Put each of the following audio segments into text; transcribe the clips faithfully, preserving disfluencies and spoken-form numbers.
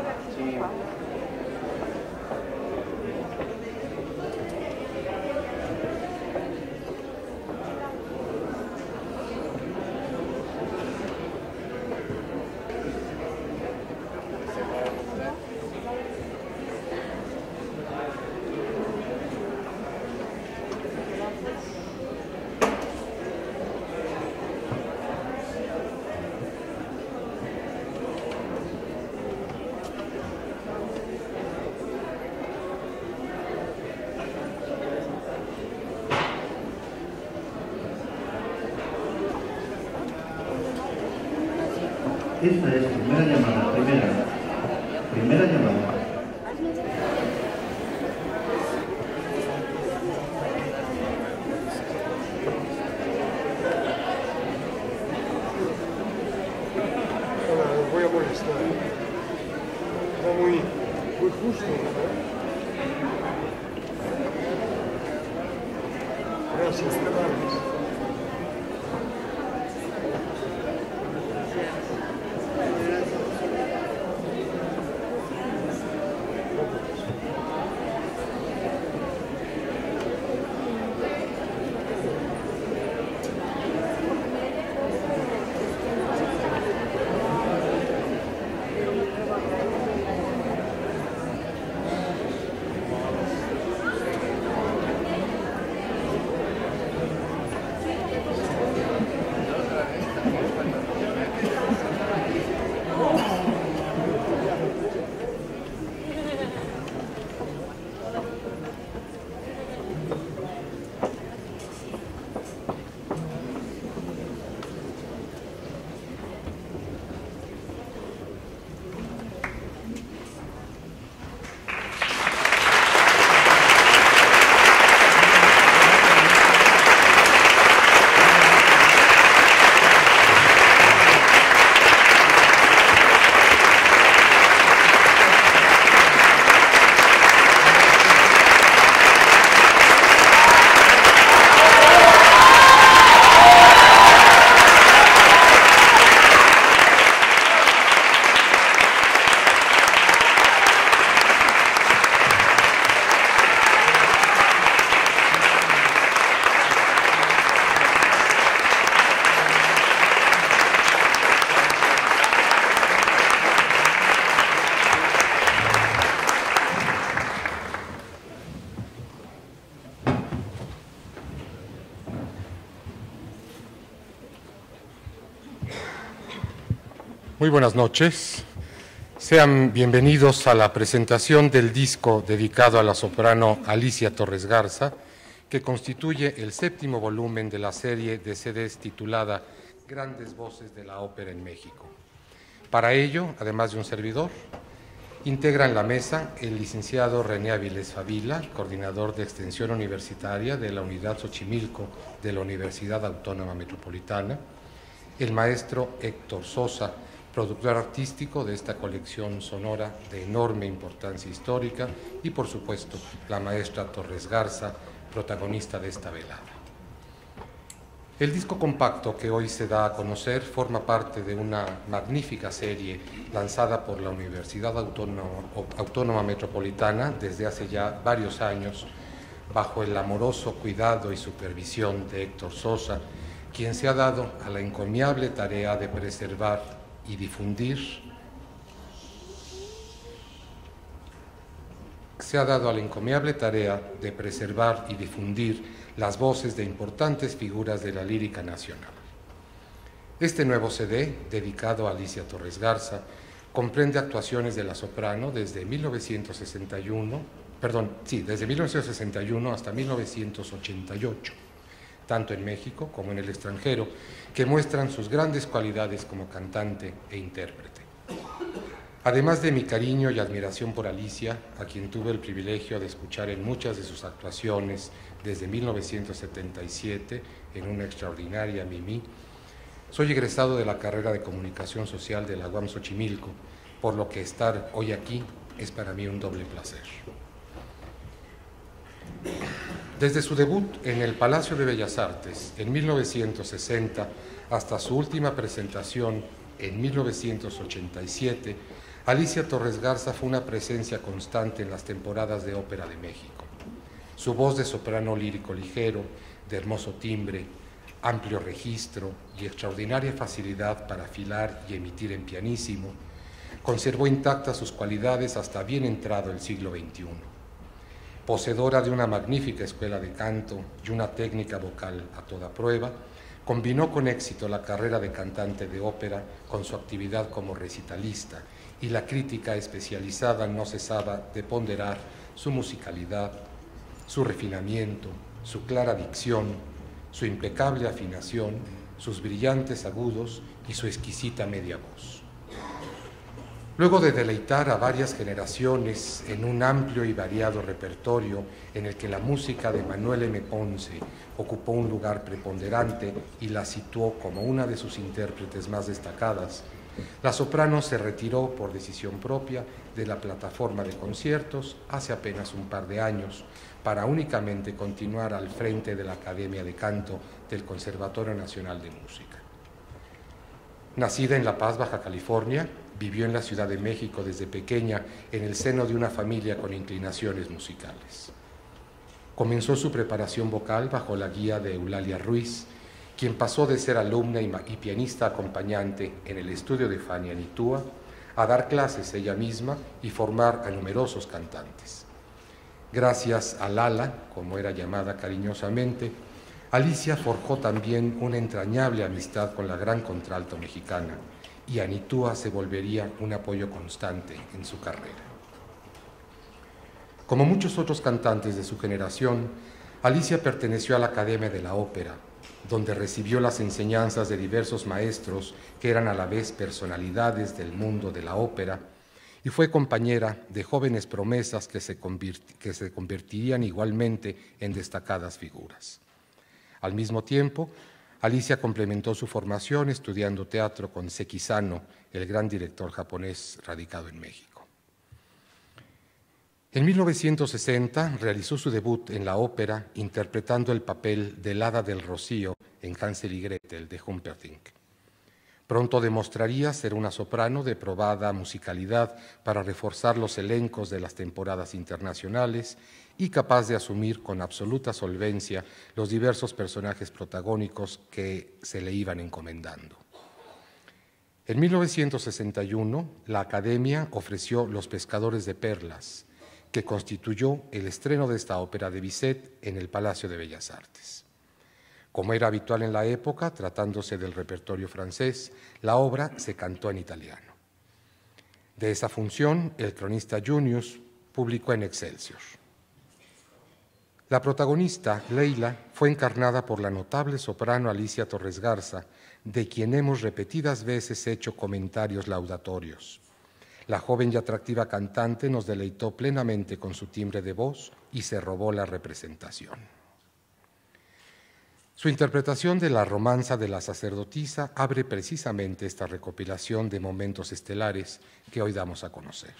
Esta es primera llamada, primera, primera llamada. Hola, los voy a molestar. Está muy, muy justo, ¿verdad? Gracias, gracias. Muy buenas noches. Sean bienvenidos a la presentación del disco dedicado a la soprano Alicia Torres Garza, que constituye el séptimo volumen de la serie de C Ds titulada Grandes Voces de la Ópera en México. Para ello, además de un servidor, integran la mesa el licenciado René Avilés Favila, coordinador de extensión universitaria de la Unidad Xochimilco de la Universidad Autónoma Metropolitana, el maestro Héctor Sosa, productor artístico de esta colección sonora de enorme importancia histórica, y por supuesto la maestra Torres Garza, protagonista de esta velada. El disco compacto que hoy se da a conocer forma parte de una magnífica serie lanzada por la Universidad Autónoma, Autónoma Metropolitana desde hace ya varios años, bajo el amoroso cuidado y supervisión de Héctor Sosa, quien se ha dado a la encomiable tarea de preservar y difundir, se ha dado a la encomiable tarea de preservar y difundir las voces de importantes figuras de la lírica nacional. Este nuevo C D, dedicado a Alicia Torres Garza, comprende actuaciones de la soprano desde mil novecientos sesenta y uno, perdón, sí, desde mil novecientos sesenta y uno hasta mil novecientos ochenta y ocho, tanto en México como en el extranjero, que muestran sus grandes cualidades como cantante e intérprete. Además de mi cariño y admiración por Alicia, a quien tuve el privilegio de escuchar en muchas de sus actuaciones desde mil novecientos setenta y siete en una extraordinaria Mimí, soy egresado de la carrera de Comunicación Social de la U A M Xochimilco, por lo que estar hoy aquí es para mí un doble placer. Desde su debut en el Palacio de Bellas Artes en mil novecientos sesenta hasta su última presentación en mil novecientos ochenta y siete, Alicia Torres Garza fue una presencia constante en las temporadas de Ópera de México. Su voz de soprano lírico ligero, de hermoso timbre, amplio registro y extraordinaria facilidad para afilar y emitir en pianísimo, conservó intactas sus cualidades hasta bien entrado el siglo veintiuno. Poseedora de una magnífica escuela de canto y una técnica vocal a toda prueba, combinó con éxito la carrera de cantante de ópera con su actividad como recitalista, y la crítica especializada no cesaba de ponderar su musicalidad, su refinamiento, su clara dicción, su impecable afinación, sus brillantes agudos y su exquisita media voz. Luego de deleitar a varias generaciones en un amplio y variado repertorio en el que la música de Manuel M. Ponce ocupó un lugar preponderante y la situó como una de sus intérpretes más destacadas, la soprano se retiró por decisión propia de la plataforma de conciertos hace apenas un par de años para únicamente continuar al frente de la Academia de Canto del Conservatorio Nacional de Música. Nacida en La Paz, Baja California, vivió en la Ciudad de México desde pequeña en el seno de una familia con inclinaciones musicales. Comenzó su preparación vocal bajo la guía de Eulalia Ruiz, quien pasó de ser alumna y pianista acompañante en el estudio de Fania Nitúa a dar clases ella misma y formar a numerosos cantantes. Gracias a Lala, como era llamada cariñosamente, Alicia forjó también una entrañable amistad con la gran contralto mexicana, y Anitúa se volvería un apoyo constante en su carrera. Como muchos otros cantantes de su generación, Alicia perteneció a la Academia de la Ópera, donde recibió las enseñanzas de diversos maestros que eran a la vez personalidades del mundo de la ópera, y fue compañera de jóvenes promesas que se, que se convertirían igualmente en destacadas figuras. Al mismo tiempo, Alicia complementó su formación estudiando teatro con Seki Sano, el gran director japonés radicado en México. En mil novecientos sesenta realizó su debut en la ópera interpretando el papel del Hada del Rocío en Hansel y Gretel de Humperdinck. Pronto demostraría ser una soprano de probada musicalidad para reforzar los elencos de las temporadas internacionales y capaz de asumir con absoluta solvencia los diversos personajes protagónicos que se le iban encomendando. En mil novecientos sesenta y uno, la Academia ofreció Los Pescadores de Perlas, que constituyó el estreno de esta ópera de Bizet en el Palacio de Bellas Artes. Como era habitual en la época, tratándose del repertorio francés, la obra se cantó en italiano. De esa función, el cronista Junius publicó en Excelsior. La protagonista, Leila, fue encarnada por la notable soprano Alicia Torres Garza, de quien hemos repetidas veces hecho comentarios laudatorios. La joven y atractiva cantante nos deleitó plenamente con su timbre de voz y se robó la representación. Su interpretación de la romanza de la sacerdotisa abre precisamente esta recopilación de momentos estelares que hoy damos a conocer.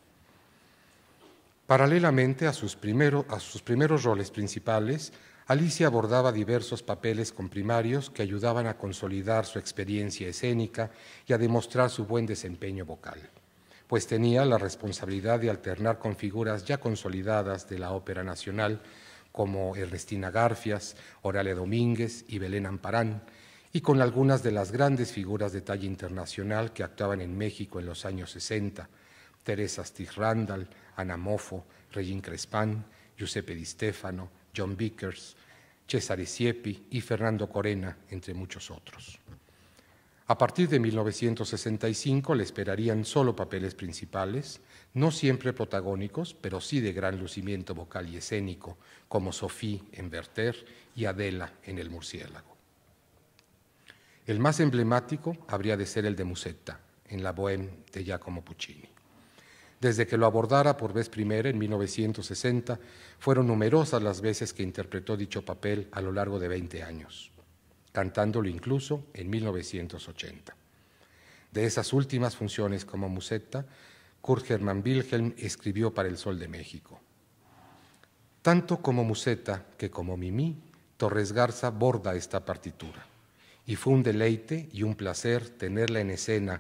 Paralelamente a sus, primero, a sus primeros roles principales, Alicia abordaba diversos papeles comprimarios que ayudaban a consolidar su experiencia escénica y a demostrar su buen desempeño vocal, pues tenía la responsabilidad de alternar con figuras ya consolidadas de la ópera nacional como Ernestina Garfias, Oralia Domínguez y Belén Amparán, y con algunas de las grandes figuras de talla internacional que actuaban en México en los años sesenta, Teresa Stig Randall, Ana Moffo, Regine Crespán, Giuseppe Di Stefano, John Vickers, Cesare Siepi y Fernando Corena, entre muchos otros. A partir de mil novecientos sesenta y cinco le esperarían solo papeles principales, no siempre protagónicos, pero sí de gran lucimiento vocal y escénico, como Sophie en Werther y Adela en El Murciélago. El más emblemático habría de ser el de Musetta, en La Bohème de Giacomo Puccini. Desde que lo abordara por vez primera en mil novecientos sesenta, fueron numerosas las veces que interpretó dicho papel a lo largo de veinte años, cantándolo incluso en mil novecientos ochenta. De esas últimas funciones como Musetta, Kurt Hermann Wilhelm escribió para El Sol de México: tanto como Musetta que como Mimi, Torres Garza borda esta partitura, y fue un deleite y un placer tenerla en escena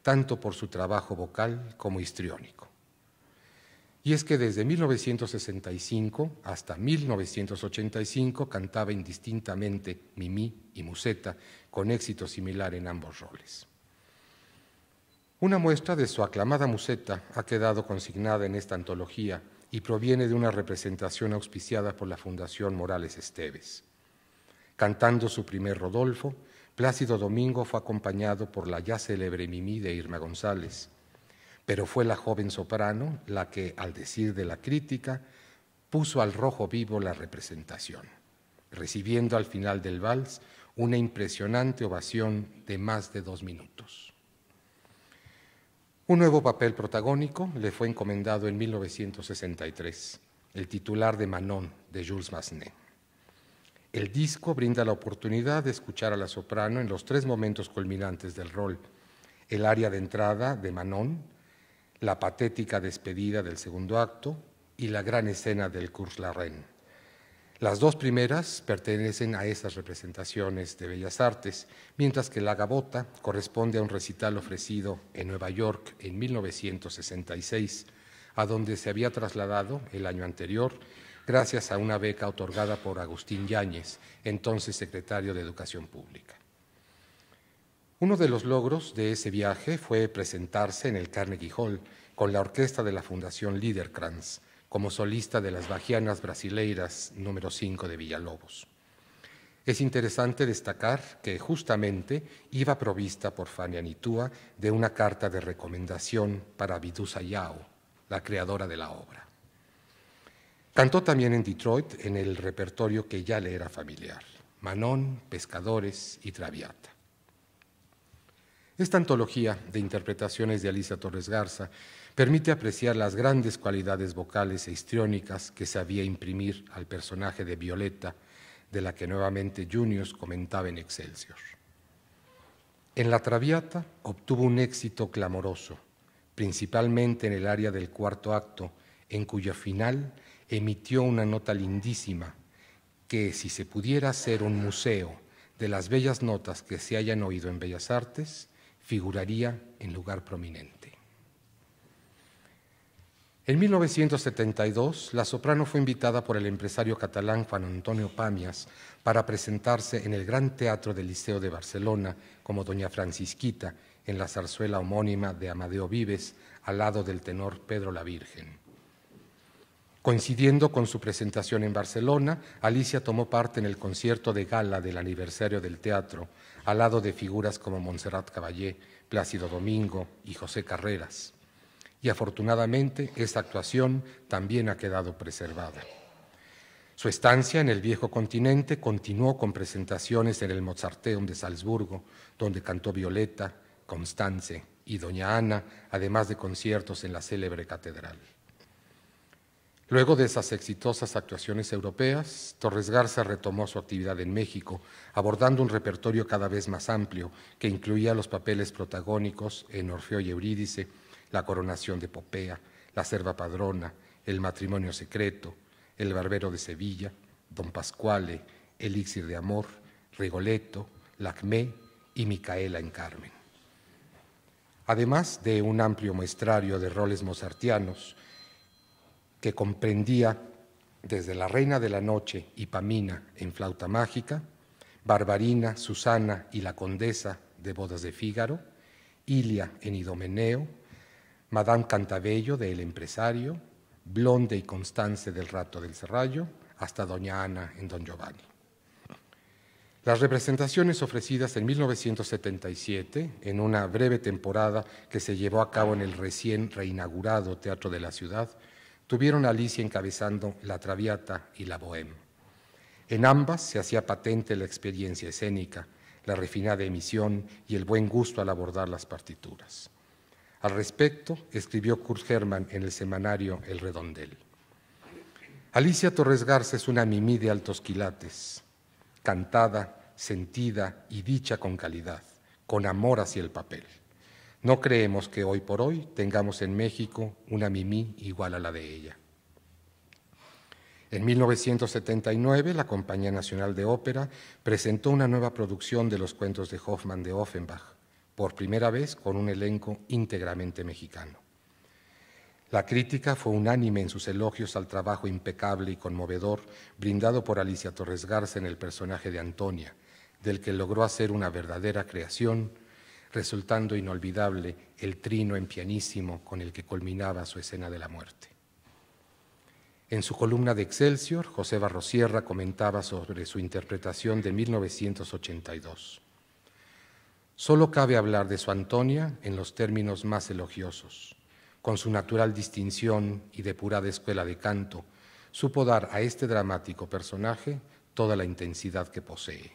tanto por su trabajo vocal como histriónico. Y es que desde mil novecientos sesenta y cinco hasta mil novecientos ochenta y cinco cantaba indistintamente Mimí y Musetta, con éxito similar en ambos roles. Una muestra de su aclamada Musetta ha quedado consignada en esta antología y proviene de una representación auspiciada por la Fundación Morales Esteves. Cantando su primer Rodolfo, Plácido Domingo fue acompañado por la ya célebre Mimí de Irma González, pero fue la joven soprano la que, al decir de la crítica, puso al rojo vivo la representación, recibiendo al final del vals una impresionante ovación de más de dos minutos. Un nuevo papel protagónico le fue encomendado en mil novecientos sesenta y tres, el titular de Manon, de Jules Massenet. El disco brinda la oportunidad de escuchar a la soprano en los tres momentos culminantes del rol: el aria de entrada de Manon, la patética despedida del segundo acto y la gran escena del Cours la Reine. Las dos primeras pertenecen a esas representaciones de Bellas Artes, mientras que la Gavota corresponde a un recital ofrecido en Nueva York en mil novecientos sesenta y seis, a donde se había trasladado el año anterior gracias a una beca otorgada por Agustín Yáñez, entonces secretario de Educación Pública. Uno de los logros de ese viaje fue presentarse en el Carnegie Hall con la orquesta de la Fundación Liederkranz, como solista de las Bahianas Brasileiras número cinco de Villalobos. Es interesante destacar que justamente iba provista por Fania Nitua de una carta de recomendación para Vidusa Yao, la creadora de la obra. Cantó también en Detroit en el repertorio que ya le era familiar: Manon, Pescadores y Traviata. Esta antología de interpretaciones de Alicia Torres Garza permite apreciar las grandes cualidades vocales e histriónicas que sabía imprimir al personaje de Violeta, de la que nuevamente Junius comentaba en Excelsior. En La Traviata obtuvo un éxito clamoroso, principalmente en el área del cuarto acto, en cuyo final emitió una nota lindísima que, si se pudiera hacer un museo de las bellas notas que se hayan oído en Bellas Artes, figuraría en lugar prominente. En mil novecientos setenta y dos, la soprano fue invitada por el empresario catalán Juan Antonio Pamias para presentarse en el Gran Teatro del Liceo de Barcelona como Doña Francisquita en la zarzuela homónima de Amadeo Vives, al lado del tenor Pedro la Virgen. Coincidiendo con su presentación en Barcelona, Alicia tomó parte en el concierto de gala del aniversario del teatro, al lado de figuras como Montserrat Caballé, Plácido Domingo y José Carreras. Y afortunadamente, esta actuación también ha quedado preservada. Su estancia en el viejo continente continuó con presentaciones en el Mozarteum de Salzburgo, donde cantó Violeta, Constance y Doña Ana, además de conciertos en la célebre catedral. Luego de esas exitosas actuaciones europeas, Torres Garza retomó su actividad en México, abordando un repertorio cada vez más amplio que incluía los papeles protagónicos en Orfeo y Eurídice, La coronación de Popea, La serva padrona, El matrimonio secreto, El barbero de Sevilla, Don Pasquale, Elixir de amor, Rigoletto, Lacmé y Micaela en Carmen. Además de un amplio muestrario de roles mozartianos, que comprendía desde La Reina de la Noche y Pamina en Flauta Mágica, Barbarina, Susana y la Condesa de Bodas de Fígaro, Ilia en Idomeneo, Madame Cantabello de El Empresario, Blonde y Constance del Rato del Serrallo, hasta Doña Ana en Don Giovanni. Las representaciones ofrecidas en mil novecientos setenta y siete, en una breve temporada que se llevó a cabo en el recién reinaugurado Teatro de la Ciudad, tuvieron a Alicia encabezando La Traviata y La Bohème. En ambas se hacía patente la experiencia escénica, la refinada emisión y el buen gusto al abordar las partituras. Al respecto, escribió Kurt Hermann en el semanario El Redondel. Alicia Torres Garza es una mimí de altos quilates, cantada, sentida y dicha con calidad, con amor hacia el papel. No creemos que hoy por hoy tengamos en México una mimí igual a la de ella. En mil novecientos setenta y nueve, la Compañía Nacional de Ópera presentó una nueva producción de los cuentos de Hoffmann de Offenbach, por primera vez con un elenco íntegramente mexicano. La crítica fue unánime en sus elogios al trabajo impecable y conmovedor brindado por Alicia Torres Garza en el personaje de Antonia, del que logró hacer una verdadera creación, resultando inolvidable el trino en pianísimo con el que culminaba su escena de la muerte. En su columna de Excelsior, José Barrosierra comentaba sobre su interpretación de mil novecientos ochenta y dos. Solo cabe hablar de su Antonia en los términos más elogiosos. Con su natural distinción y depurada escuela de canto, supo dar a este dramático personaje toda la intensidad que posee.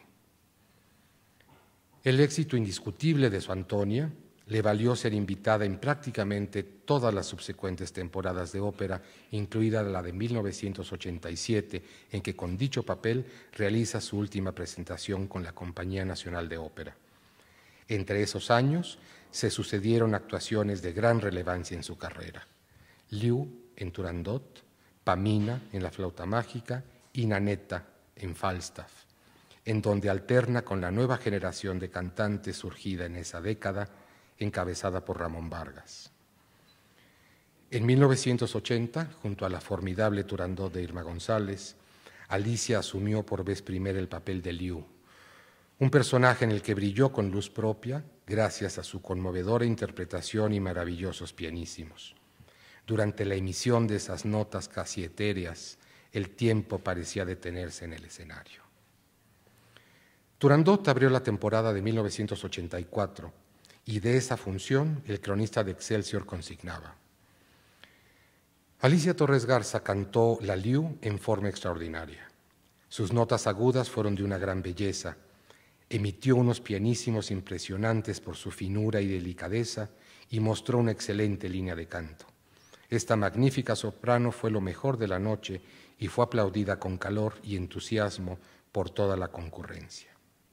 El éxito indiscutible de su Antonia le valió ser invitada en prácticamente todas las subsecuentes temporadas de ópera, incluida la de mil novecientos ochenta y siete, en que con dicho papel realiza su última presentación con la Compañía Nacional de Ópera. Entre esos años se sucedieron actuaciones de gran relevancia en su carrera. Liu en Turandot, Pamina en La Flauta Mágica y Nanetta en Falstaff, en donde alterna con la nueva generación de cantantes surgida en esa década, encabezada por Ramón Vargas. En mil novecientos ochenta, junto a la formidable Turandot de Irma González, Alicia asumió por vez primera el papel de Liu, un personaje en el que brilló con luz propia gracias a su conmovedora interpretación y maravillosos pianísimos. Durante la emisión de esas notas casi etéreas, el tiempo parecía detenerse en el escenario. Turandot abrió la temporada de mil novecientos ochenta y cuatro y de esa función el cronista de Excelsior consignaba: Alicia Torres Garza cantó la Liu en forma extraordinaria. Sus notas agudas fueron de una gran belleza. Emitió unos pianísimos impresionantes por su finura y delicadeza y mostró una excelente línea de canto. Esta magnífica soprano fue lo mejor de la noche y fue aplaudida con calor y entusiasmo por toda la concurrencia.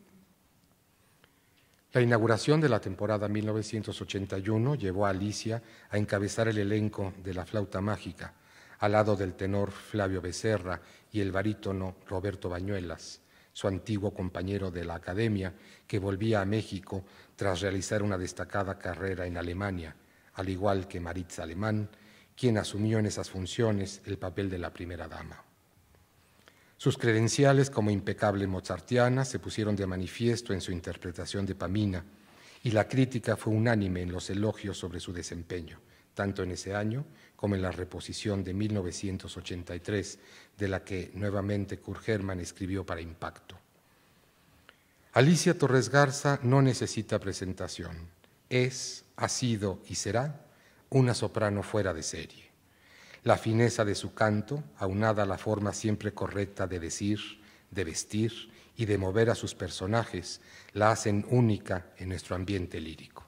La inauguración de la temporada mil novecientos ochenta y uno llevó a Alicia a encabezar el elenco de La Flauta Mágica, al lado del tenor Flavio Becerra y el barítono Roberto Bañuelas, su antiguo compañero de la Academia, que volvía a México tras realizar una destacada carrera en Alemania, al igual que Maritza Alemán, quien asumió en esas funciones el papel de la primera dama. Sus credenciales como impecable mozartiana se pusieron de manifiesto en su interpretación de Pamina, y la crítica fue unánime en los elogios sobre su desempeño, tanto en ese año como en la reposición de mil novecientos ochenta y tres, de la que nuevamente Kurt Hermann escribió para Impacto. Alicia Torres Garza no necesita presentación. Es, ha sido y será una soprano fuera de serie. La fineza de su canto, aunada a la forma siempre correcta de decir, de vestir y de mover a sus personajes, la hacen única en nuestro ambiente lírico.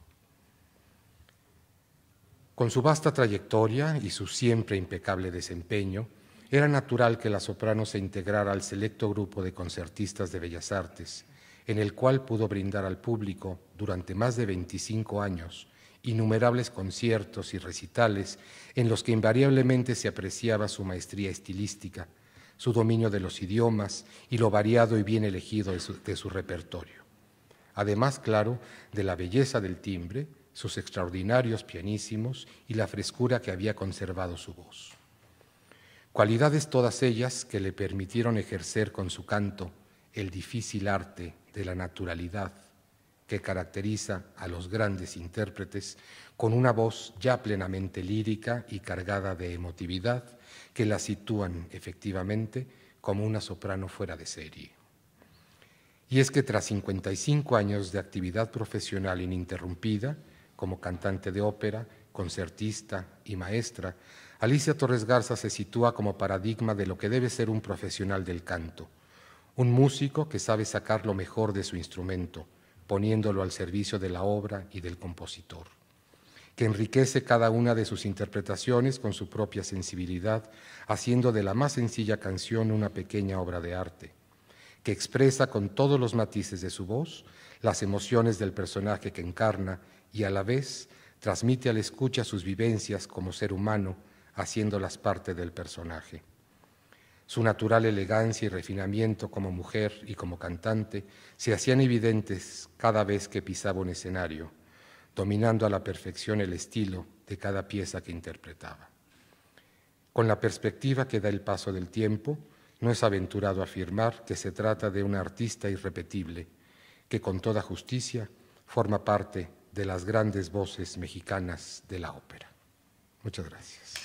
Con su vasta trayectoria y su siempre impecable desempeño, era natural que la soprano se integrara al selecto grupo de concertistas de Bellas Artes, en el cual pudo brindar al público, durante más de veinticinco años, innumerables conciertos y recitales en los que invariablemente se apreciaba su maestría estilística, su dominio de los idiomas y lo variado y bien elegido de su, de su repertorio. Además, claro, de la belleza del timbre, sus extraordinarios pianísimos y la frescura que había conservado su voz. Cualidades todas ellas que le permitieron ejercer con su canto el difícil arte de la naturalidad que caracteriza a los grandes intérpretes, con una voz ya plenamente lírica y cargada de emotividad que la sitúan efectivamente como una soprano fuera de serie. Y es que tras cincuenta y cinco años de actividad profesional ininterrumpida, como cantante de ópera, concertista y maestra, Alicia Torres Garza se sitúa como paradigma de lo que debe ser un profesional del canto, un músico que sabe sacar lo mejor de su instrumento, poniéndolo al servicio de la obra y del compositor, que enriquece cada una de sus interpretaciones con su propia sensibilidad, haciendo de la más sencilla canción una pequeña obra de arte, que expresa con todos los matices de su voz las emociones del personaje que encarna y a la vez transmite al escucha sus vivencias como ser humano, haciéndolas parte del personaje. Su natural elegancia y refinamiento como mujer y como cantante se hacían evidentes cada vez que pisaba un escenario, dominando a la perfección el estilo de cada pieza que interpretaba. Con la perspectiva que da el paso del tiempo, no es aventurado afirmar que se trata de una artista irrepetible, que con toda justicia forma parte de las grandes voces mexicanas de la ópera. Muchas gracias.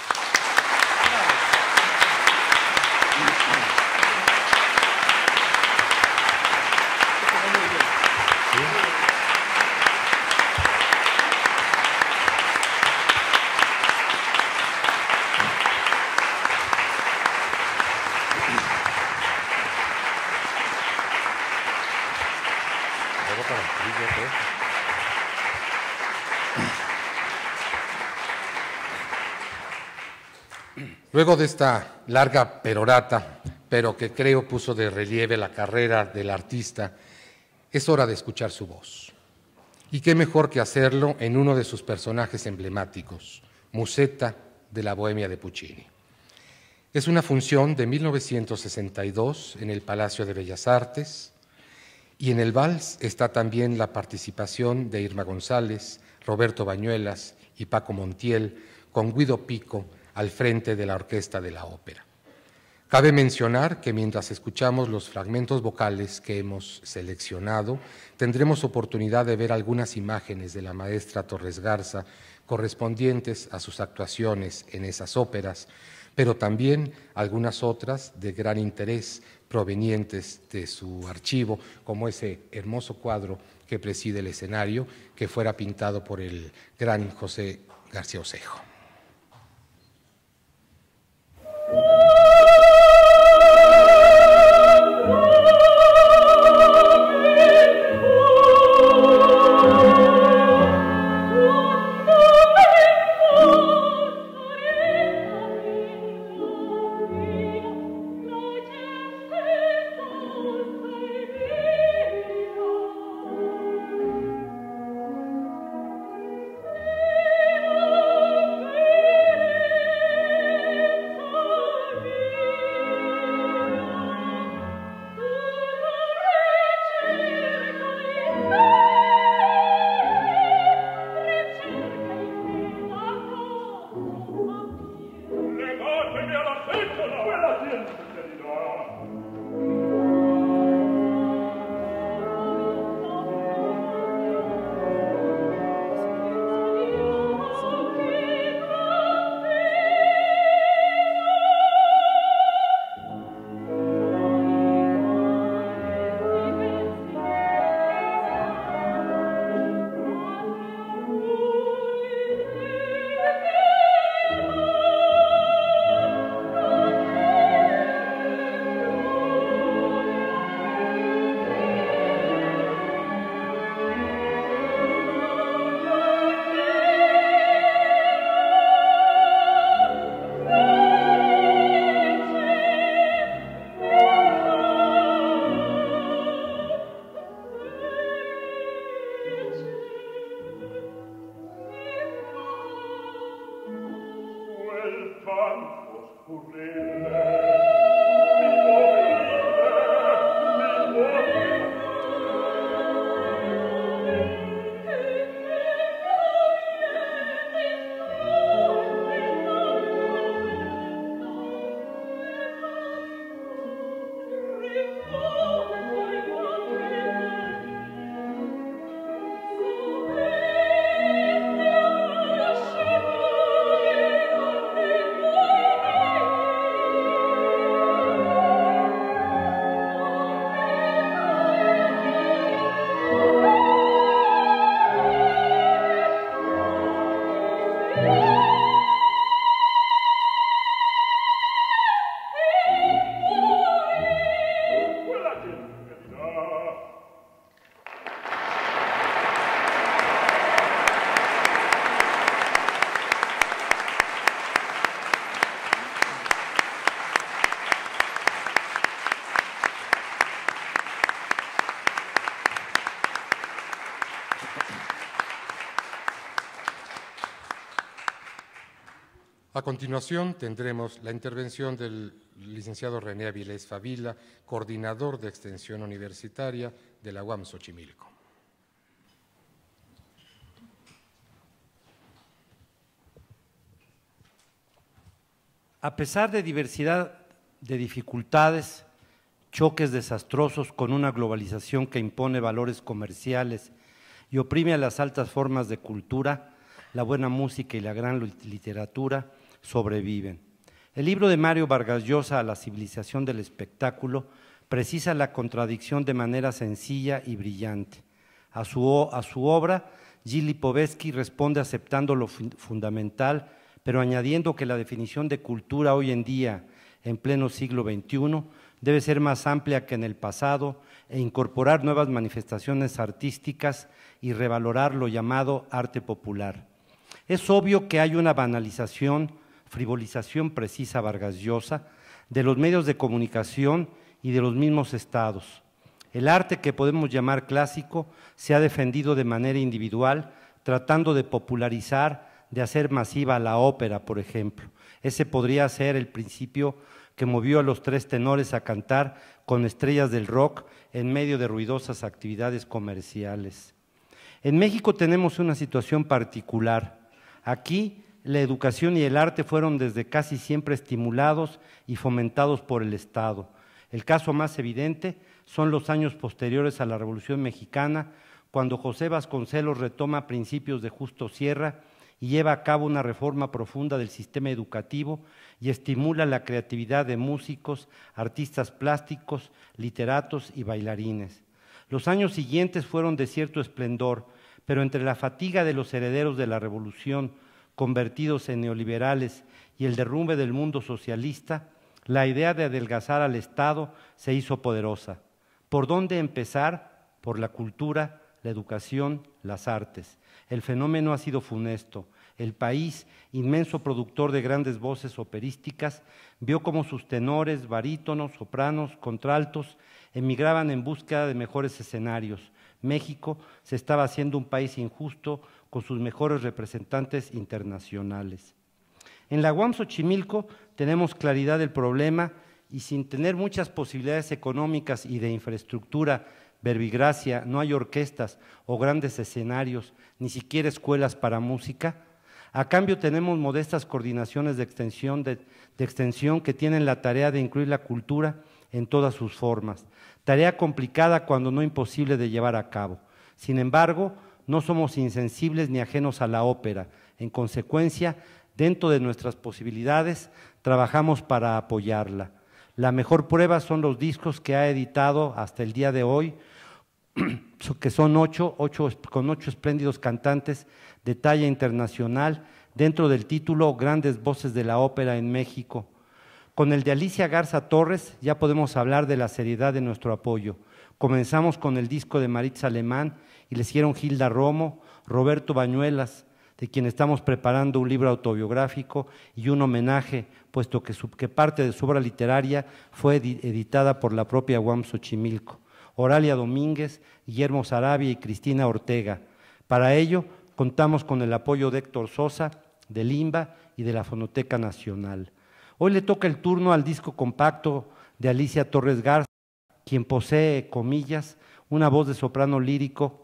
Luego de esta larga perorata, pero que creo puso de relieve la carrera del artista, es hora de escuchar su voz. Y qué mejor que hacerlo en uno de sus personajes emblemáticos, Musetta de la Bohemia de Puccini. Es una función de mil novecientos sesenta y dos en el Palacio de Bellas Artes, y en el vals está también la participación de Irma González, Roberto Bañuelas y Paco Montiel, con Guido Pico al frente de la orquesta de la ópera. Cabe mencionar que mientras escuchamos los fragmentos vocales que hemos seleccionado, tendremos oportunidad de ver algunas imágenes de la maestra Torres Garza correspondientes a sus actuaciones en esas óperas, pero también algunas otras de gran interés provenientes de su archivo, como ese hermoso cuadro que preside el escenario, que fuera pintado por el gran José García Osejo. A continuación tendremos la intervención del licenciado René Avilés Favila, coordinador de extensión universitaria de la U A M Xochimilco. A pesar de diversidad de dificultades, choques desastrosos con una globalización que impone valores comerciales y oprime a las altas formas de cultura, la buena música y la gran literatura sobreviven. El libro de Mario Vargas Llosa, A la civilización del espectáculo, precisa la contradicción de manera sencilla y brillante. A su, a su obra, Gil Lipovetsky responde aceptando lo fundamental, pero añadiendo que la definición de cultura hoy en día, en pleno siglo veintiuno, debe ser más amplia que en el pasado e incorporar nuevas manifestaciones artísticas y revalorar lo llamado arte popular. Es obvio que hay una banalización, frivolización precisa Vargas Llosa, de los medios de comunicación y de los mismos estados. El arte que podemos llamar clásico se ha defendido de manera individual, tratando de popularizar, de hacer masiva la ópera, por ejemplo. Ese podría ser el principio que movió a los tres tenores a cantar con estrellas del rock en medio de ruidosas actividades comerciales. En México tenemos una situación particular. Aquí la educación y el arte fueron desde casi siempre estimulados y fomentados por el Estado. El caso más evidente son los años posteriores a la Revolución Mexicana, cuando José Vasconcelos retoma principios de Justo Sierra y lleva a cabo una reforma profunda del sistema educativo y estimula la creatividad de músicos, artistas plásticos, literatos y bailarines. Los años siguientes fueron de cierto esplendor, pero entre la fatiga de los herederos de la Revolución, convertidos en neoliberales, y el derrumbe del mundo socialista, la idea de adelgazar al Estado se hizo poderosa. ¿Por dónde empezar? Por la cultura, la educación, las artes. El fenómeno ha sido funesto. El país, inmenso productor de grandes voces operísticas, vio cómo sus tenores, barítonos, sopranos, contraltos emigraban en búsqueda de mejores escenarios. México se estaba haciendo un país injusto con sus mejores representantes internacionales. En la U A M Xochimilco tenemos claridad del problema y sin tener muchas posibilidades económicas y de infraestructura, verbigracia, no hay orquestas o grandes escenarios, ni siquiera escuelas para música. A cambio tenemos modestas coordinaciones de extensión, de, de extensión que tienen la tarea de incluir la cultura en todas sus formas. Tarea complicada cuando no imposible de llevar a cabo. Sin embargo, no somos insensibles ni ajenos a la ópera. En consecuencia, dentro de nuestras posibilidades, trabajamos para apoyarla. La mejor prueba son los discos que ha editado hasta el día de hoy, que son ocho, ocho, con ocho espléndidos cantantes de talla internacional, dentro del título Grandes Voces de la Ópera en México. Con el de Alicia Garza Torres ya podemos hablar de la seriedad de nuestro apoyo. Comenzamos con el disco de Maritza Alemán y le siguieron Hilda Romo, Roberto Bañuelas, de quien estamos preparando un libro autobiográfico y un homenaje, puesto que, su, que parte de su obra literaria fue editada por la propia U A M Xochimilco. Oralia Domínguez, Guillermo Sarabia y Cristina Ortega. Para ello, contamos con el apoyo de Héctor Sosa, de Limba y de la Fonoteca Nacional. Hoy le toca el turno al disco compacto de Alicia Torres Garza, quien posee, comillas, una voz de soprano lírico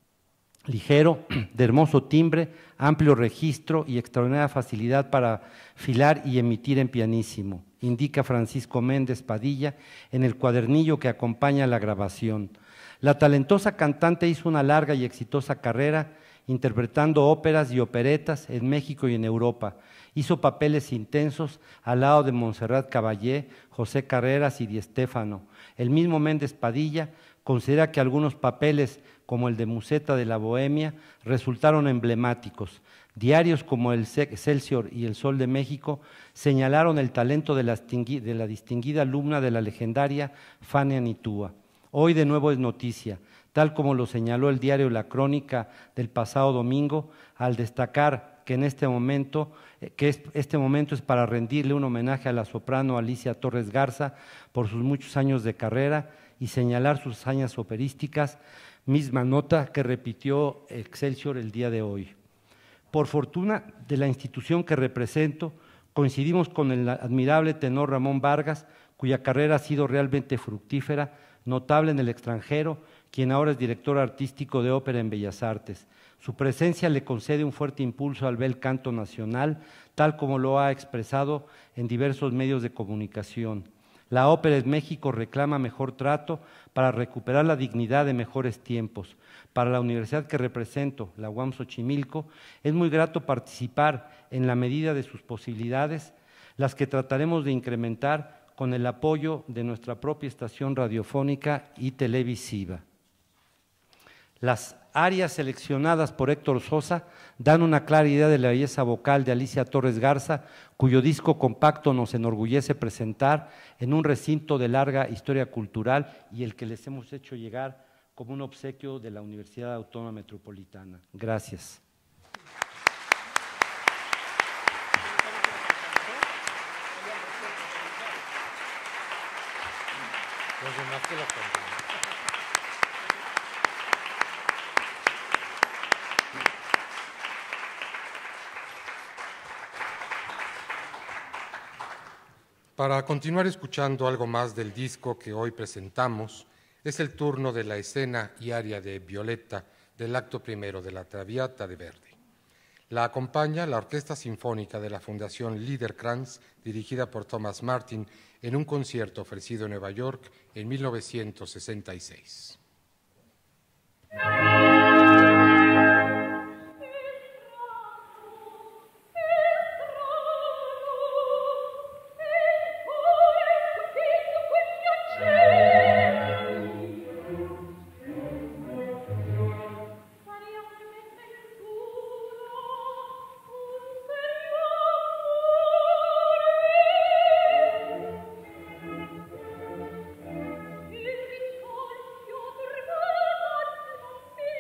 ligero, de hermoso timbre, amplio registro y extraordinaria facilidad para filar y emitir en pianísimo, indica Francisco Méndez Padilla en el cuadernillo que acompaña la grabación. La talentosa cantante hizo una larga y exitosa carrera interpretando óperas y operetas en México y en Europa. Hizo papeles intensos al lado de Montserrat Caballé, José Carreras y Di Stéfano. El mismo Méndez Padilla considera que algunos papeles, como el de Musetta de la Bohemia, resultaron emblemáticos. Diarios como el Excelsior y el Sol de México señalaron el talento de la, de la distinguida alumna de la legendaria Fania Nitua. Hoy de nuevo es noticia, tal como lo señaló el diario La Crónica del pasado domingo, al destacar que en este momento, que es, este momento es para rendirle un homenaje a la soprano Alicia Torres Garza por sus muchos años de carrera y señalar sus hazañas operísticas, misma nota que repitió Excelsior el día de hoy. Por fortuna de la institución que represento, coincidimos con el admirable tenor Ramón Vargas, cuya carrera ha sido realmente fructífera, notable en el extranjero, quien ahora es director artístico de ópera en Bellas Artes. Su presencia le concede un fuerte impulso al bel canto nacional, tal como lo ha expresado en diversos medios de comunicación. La ópera en México reclama mejor trato para recuperar la dignidad de mejores tiempos. Para la universidad que represento, la U A M Xochimilco, es muy grato participar en la medida de sus posibilidades, las que trataremos de incrementar con el apoyo de nuestra propia estación radiofónica y televisiva. Las áreas seleccionadas por Héctor Sosa dan una clara idea de la belleza vocal de Alicia Torres Garza, cuyo disco compacto nos enorgullece presentar en un recinto de larga historia cultural y el que les hemos hecho llegar como un obsequio de la Universidad Autónoma Metropolitana. Gracias. Los demás que la cantan. Para continuar escuchando algo más del disco que hoy presentamos, es el turno de la escena y aria de Violetta del acto primero de la Traviata de Verdi. La acompaña la Orquesta Sinfónica de la Fundación Liederkranz, dirigida por Thomas Martin, en un concierto ofrecido en Nueva York en mil novecientos sesenta y seis. Il ricordo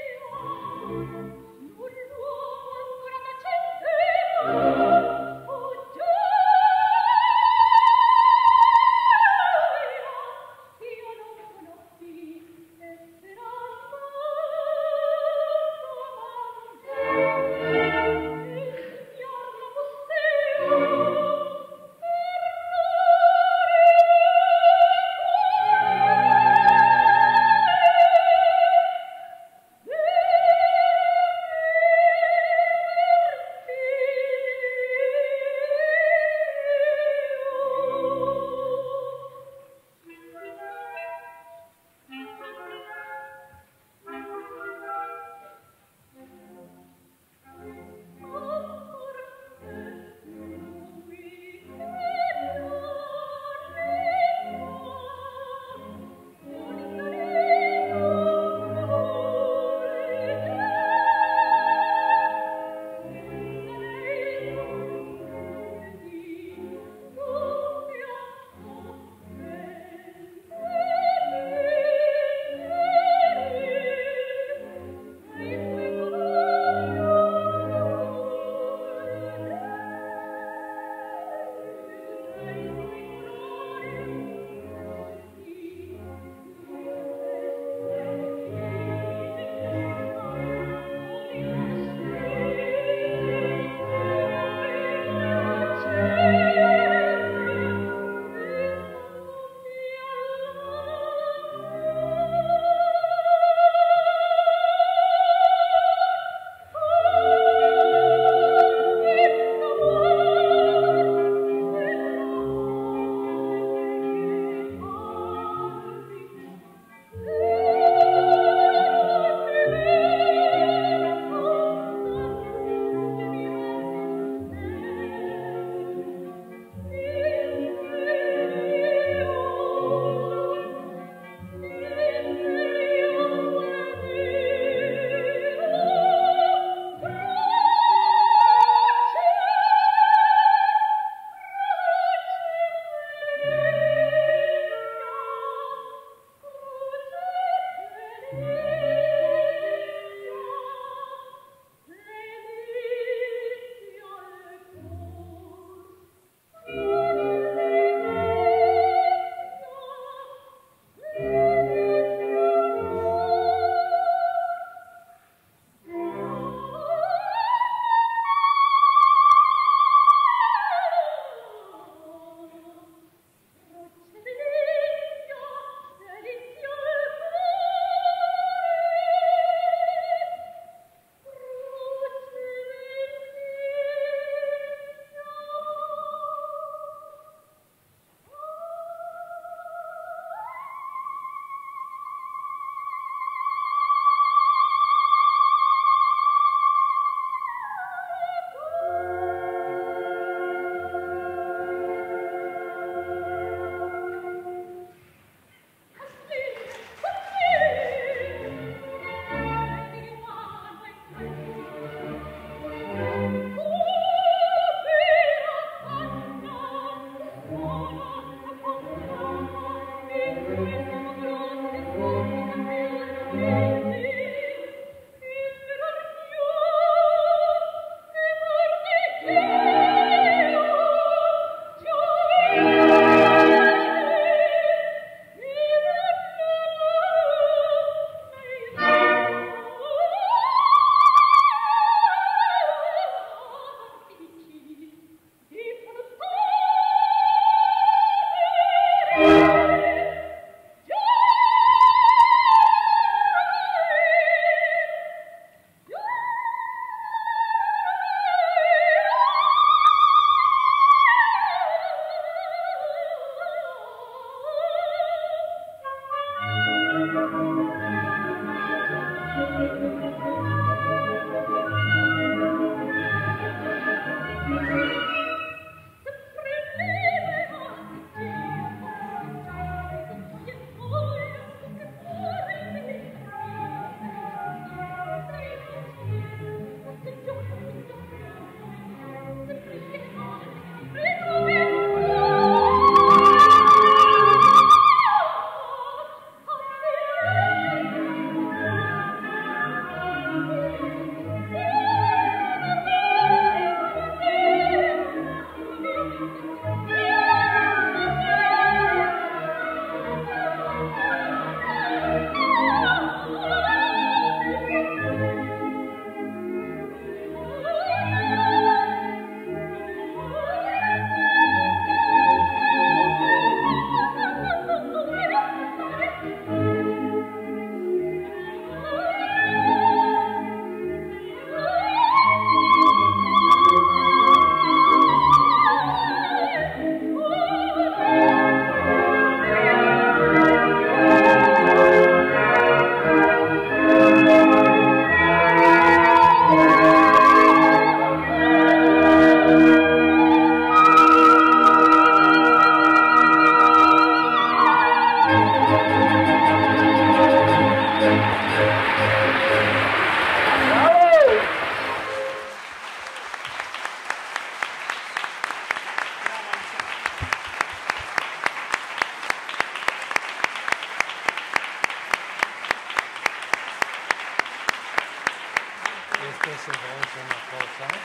Este es entonces una cosa.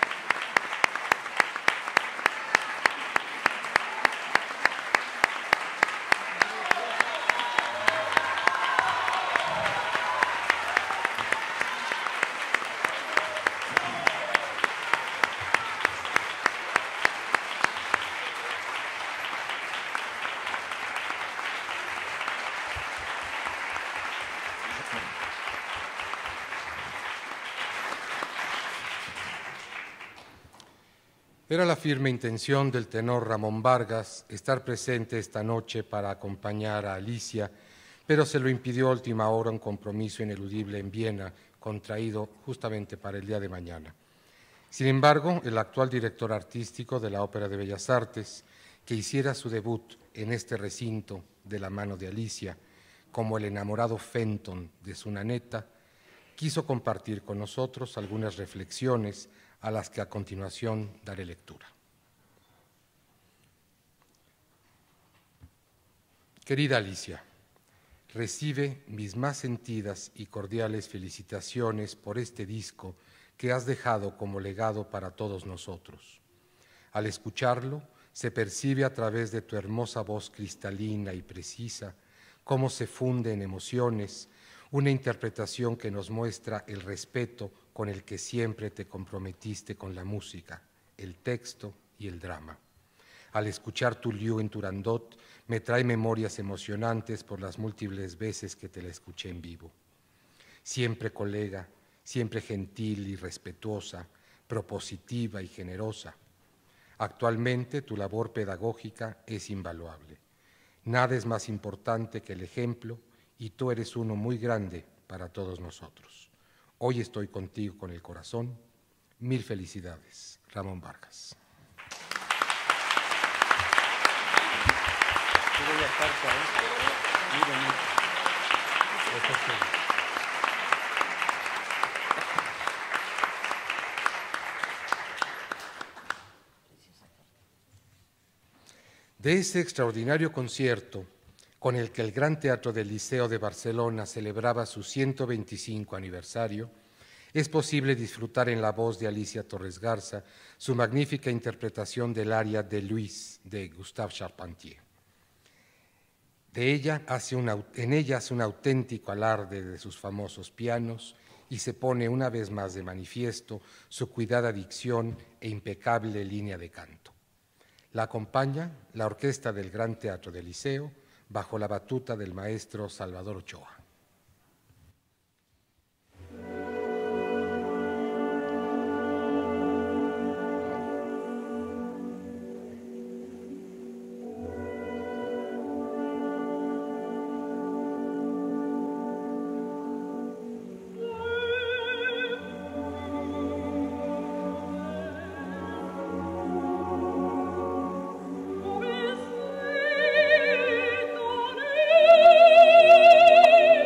Era la firme intención del tenor Ramón Vargas estar presente esta noche para acompañar a Alicia, pero se lo impidió a última hora un compromiso ineludible en Viena, contraído justamente para el día de mañana. Sin embargo, el actual director artístico de la Ópera de Bellas Artes, que hiciera su debut en este recinto de la mano de Alicia, como el enamorado Fenton de su naneta, quiso compartir con nosotros algunas reflexiones a las que a continuación daré lectura. Querida Alicia, recibe mis más sentidas y cordiales felicitaciones por este disco que has dejado como legado para todos nosotros. Al escucharlo, se percibe a través de tu hermosa voz cristalina y precisa cómo se funde en emociones una interpretación que nos muestra el respeto con el que siempre te comprometiste con la música, el texto y el drama. Al escuchar tu lieu en Turandot, me trae memorias emocionantes por las múltiples veces que te la escuché en vivo. Siempre colega, siempre gentil y respetuosa, propositiva y generosa. Actualmente tu labor pedagógica es invaluable. Nada es más importante que el ejemplo y tú eres uno muy grande para todos nosotros. Hoy estoy contigo con el corazón. Mil felicidades. Ramón Vargas. De ese extraordinario concierto, con el que el Gran Teatro del Liceo de Barcelona celebraba su ciento veinticinco aniversario, es posible disfrutar en la voz de Alicia Torres Garza su magnífica interpretación del aria de Louise de Gustave Charpentier. De ella hace una, en ella hace un auténtico alarde de sus famosos pianos y se pone una vez más de manifiesto su cuidada dicción e impecable línea de canto. La acompaña la orquesta del Gran Teatro del Liceo bajo la batuta del maestro Salvador Ochoa. Thank you.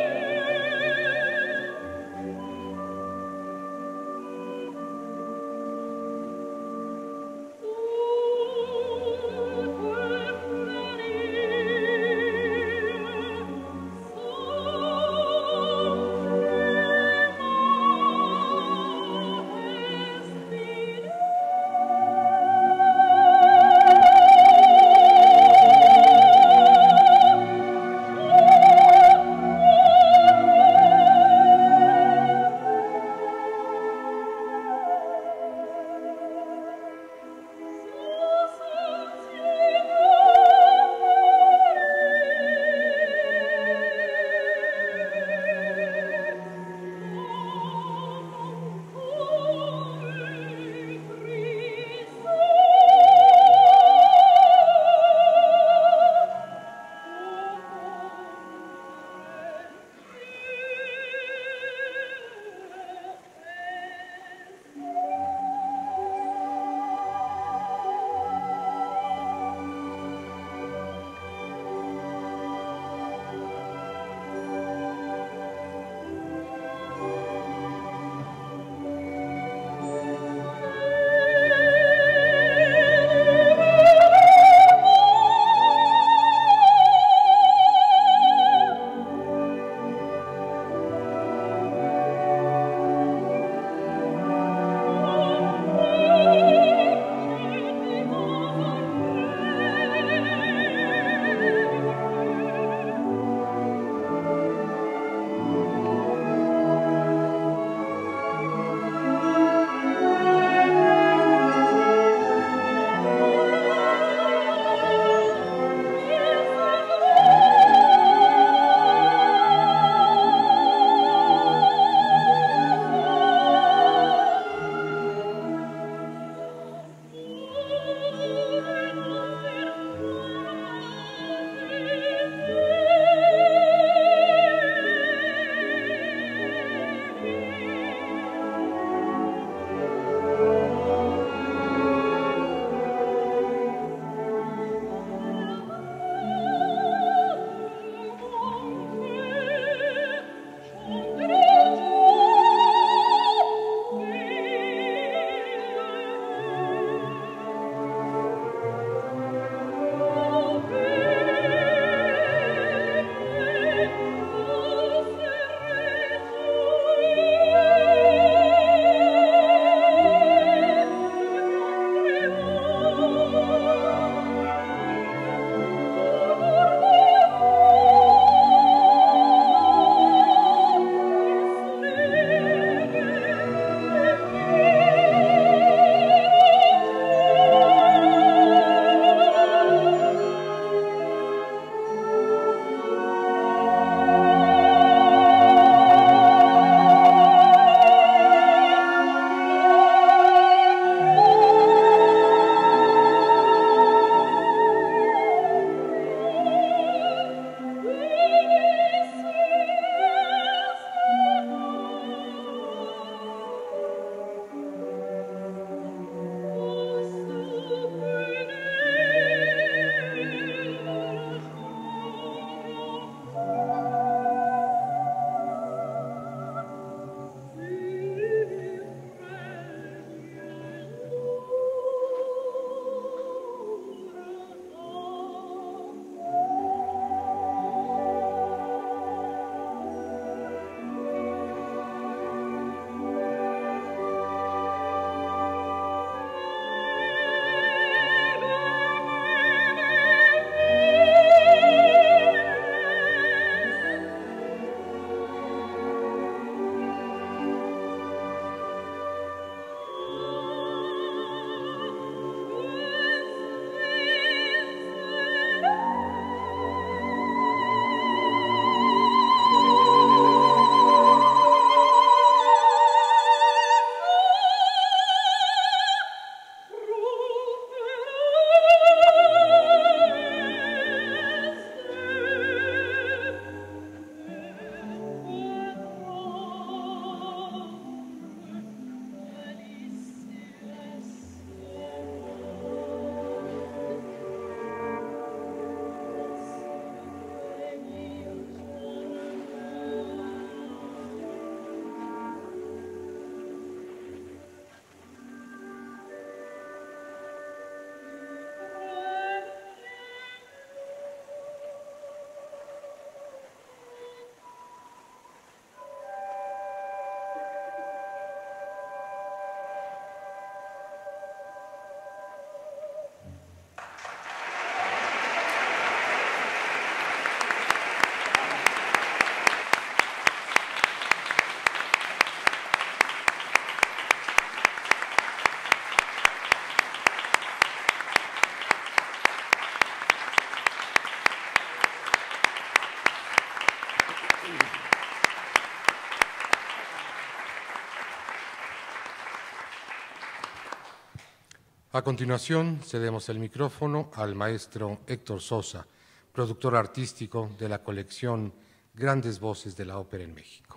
A continuación, cedemos el micrófono al maestro Héctor Sosa, productor artístico de la colección Grandes Voces de la Ópera en México.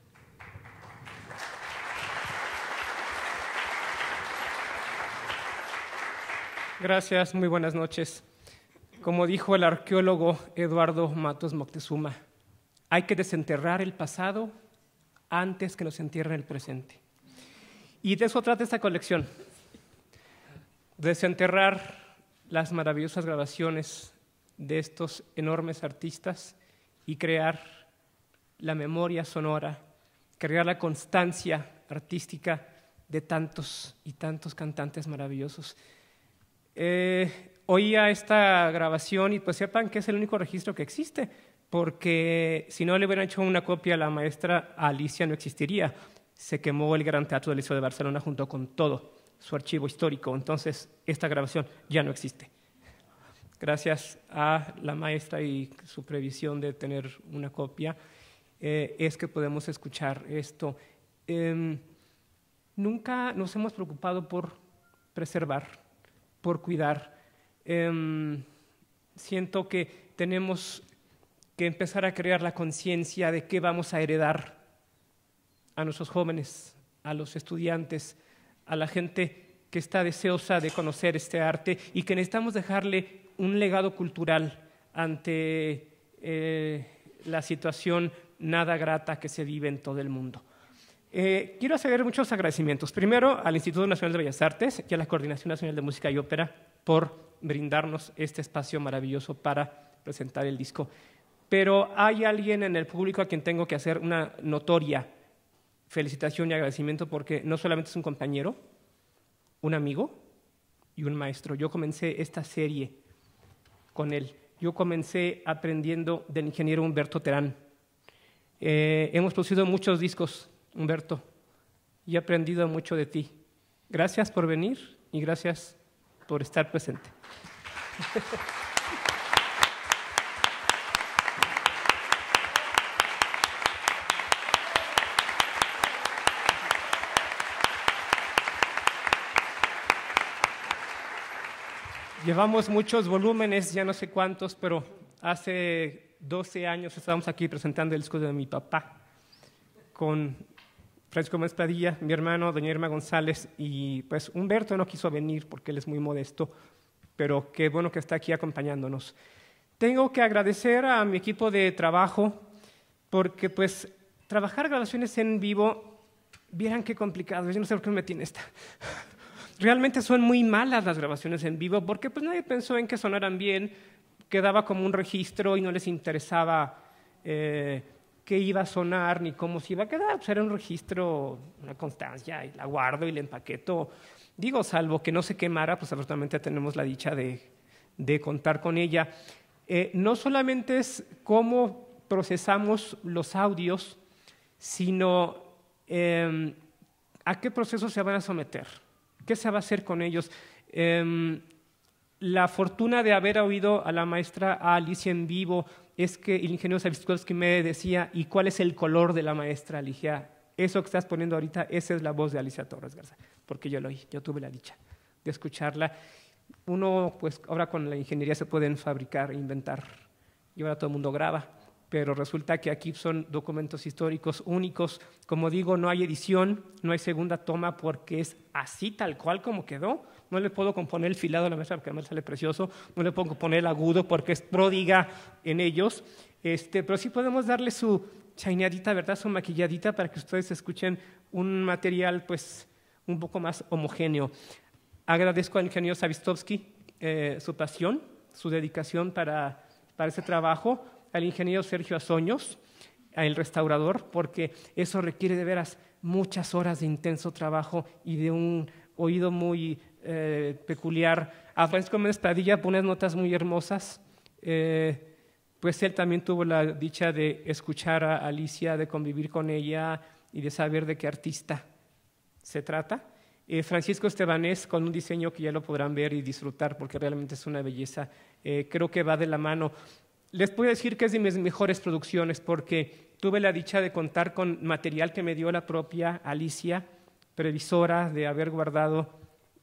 Gracias, muy buenas noches. Como dijo el arqueólogo Eduardo Matos Moctezuma, hay que desenterrar el pasado antes que nos entierre el presente. Y de eso trata esta colección, desenterrar las maravillosas grabaciones de estos enormes artistas y crear la memoria sonora, crear la constancia artística de tantos y tantos cantantes maravillosos. Eh, oía esta grabación y pues sepan que es el único registro que existe, porque si no le hubieran hecho una copia a la maestra Alicia no existiría. Se quemó el Gran Teatro del Liceo de Barcelona junto con todo su archivo histórico, entonces esta grabación ya no existe. Gracias a la maestra y su previsión de tener una copia, eh, es que podemos escuchar esto. Eh, nunca nos hemos preocupado por preservar, por cuidar. Eh, siento que tenemos que empezar a crear la conciencia de qué vamos a heredar a nuestros jóvenes, a los estudiantes, a la gente que está deseosa de conocer este arte y que necesitamos dejarle un legado cultural ante eh, la situación nada grata que se vive en todo el mundo. Eh, quiero hacer muchos agradecimientos. Primero, al Instituto Nacional de Bellas Artes y a la Coordinación Nacional de Música y Ópera por brindarnos este espacio maravilloso para presentar el disco. Pero hay alguien en el público a quien tengo que hacer una notoria felicitación y agradecimiento porque no solamente es un compañero, un amigo y un maestro. Yo comencé esta serie con él. Yo comencé aprendiendo del ingeniero Humberto Terán. Eh, hemos producido muchos discos, Humberto, y he aprendido mucho de ti. Gracias por venir y gracias por estar presente. Llevamos muchos volúmenes, ya no sé cuántos, pero hace doce años estábamos aquí presentando el disco de mi papá con Francisco Gómez Padilla, mi hermano, doña Irma González, y pues Humberto no quiso venir porque él es muy modesto, pero qué bueno que está aquí acompañándonos. Tengo que agradecer a mi equipo de trabajo porque pues trabajar grabaciones en vivo, vieran qué complicado, yo no sé por qué me metí en esta. Realmente son muy malas las grabaciones en vivo porque pues nadie pensó en que sonaran bien, quedaba como un registro y no les interesaba eh, qué iba a sonar ni cómo se iba a quedar. Pues era un registro, una constancia, y la guardo y la empaqueto. Digo, salvo que no se quemara, pues afortunadamente tenemos la dicha de, de contar con ella. Eh, no solamente es cómo procesamos los audios, sino eh, a qué procesos se van a someter. ¿Qué se va a hacer con ellos? Eh, la fortuna de haber oído a la maestra Alicia en vivo es que el ingeniero Savistkovsky me decía, ¿y cuál es el color de la maestra Alicia? Eso que estás poniendo ahorita, esa es la voz de Alicia Torres Garza, porque yo lo oí, yo tuve la dicha de escucharla. Uno, pues ahora con la ingeniería se pueden fabricar, inventar, y ahora todo el mundo graba, pero resulta que aquí son documentos históricos únicos. Como digo, no hay edición, no hay segunda toma porque es así tal cual como quedó. No le puedo componer el filado a la maestra porque además sale precioso, no le puedo componer el agudo porque es pródiga en ellos, este, pero sí podemos darle su chaineadita, ¿verdad? Su maquilladita para que ustedes escuchen un material pues un poco más homogéneo. Agradezco al ingeniero Savistkovsky eh, su pasión, su dedicación para, para ese trabajo, al ingeniero Sergio Azoños, al restaurador, porque eso requiere de veras muchas horas de intenso trabajo y de un oído muy eh, peculiar. A Francisco Gómez Padilla pone notas muy hermosas, eh, pues él también tuvo la dicha de escuchar a Alicia, de convivir con ella y de saber de qué artista se trata. Eh, Francisco Estebanés, con un diseño que ya lo podrán ver y disfrutar porque realmente es una belleza, eh, creo que va de la mano. Les puedo decir que es de mis mejores producciones porque tuve la dicha de contar con material que me dio la propia Alicia, previsora de haber guardado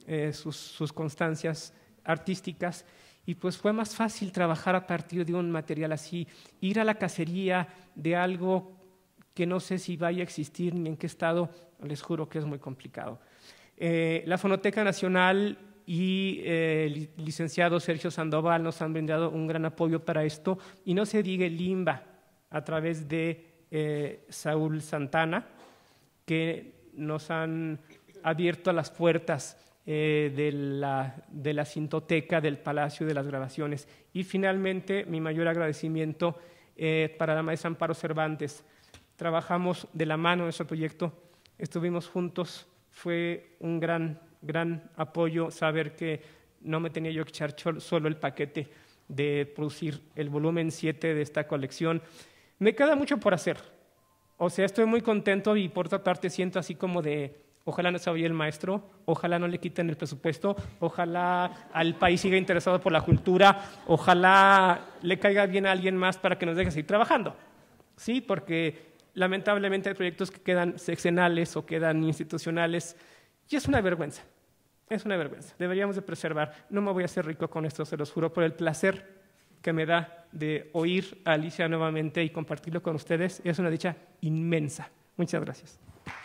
eh, sus, sus constancias artísticas, y pues fue más fácil trabajar a partir de un material así, ir a la cacería de algo que no sé si vaya a existir ni en qué estado, les juro que es muy complicado. Eh, la Fonoteca Nacional y eh, el licenciado Sergio Sandoval nos han brindado un gran apoyo para esto, y no se diga el Limba, a través de eh, Saúl Santana, que nos han abierto las puertas eh, de, la, de la Cintoteca del Palacio de las Grabaciones. Y finalmente, mi mayor agradecimiento eh, para la maestra Amparo Cervantes. Trabajamos de la mano en ese proyecto, estuvimos juntos, fue un gran, gran apoyo saber que no me tenía yo que echar solo el paquete de producir el volumen siete de esta colección. Me queda mucho por hacer, o sea, estoy muy contento, y por otra parte siento así como de, ojalá no se vaya el maestro, ojalá no le quiten el presupuesto, ojalá al país siga interesado por la cultura, ojalá le caiga bien a alguien más para que nos deje seguir trabajando, ¿sí? Porque lamentablemente hay proyectos que quedan sexenales o quedan institucionales, y es una vergüenza, es una vergüenza, deberíamos de preservar. No me voy a hacer rico con esto, se los juro, por el placer que me da de oír a Alicia nuevamente y compartirlo con ustedes, es una dicha inmensa. Muchas gracias.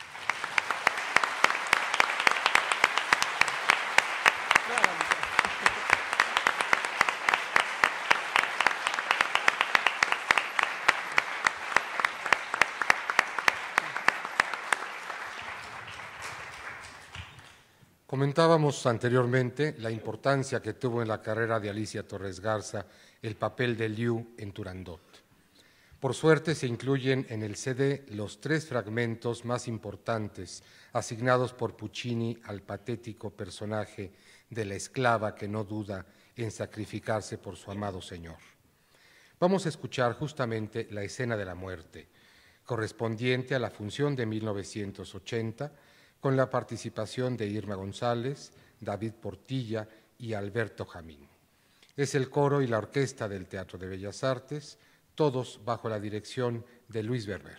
Comentábamos anteriormente la importancia que tuvo en la carrera de Alicia Torres Garza el papel de Liu en Turandot. Por suerte se incluyen en el C D los tres fragmentos más importantes asignados por Puccini al patético personaje de la esclava que no duda en sacrificarse por su amado señor. Vamos a escuchar justamente la escena de la muerte, correspondiente a la función de mil novecientos ochenta, con la participación de Irma González, David Portilla y Alberto Jamín. Es el coro y la orquesta del Teatro de Bellas Artes, todos bajo la dirección de Luis Berber.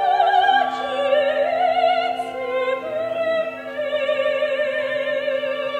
Thank you.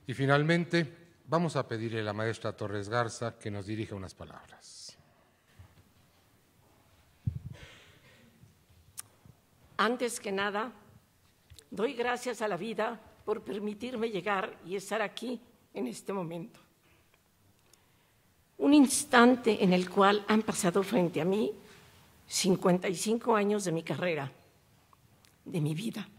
Y finalmente, vamos a pedirle a la maestra Torres Garza que nos dirija unas palabras. Antes que nada, doy gracias a la vida por permitirme llegar y estar aquí en este momento. Un instante en el cual han pasado frente a mí cincuenta y cinco años de mi carrera, de mi vida.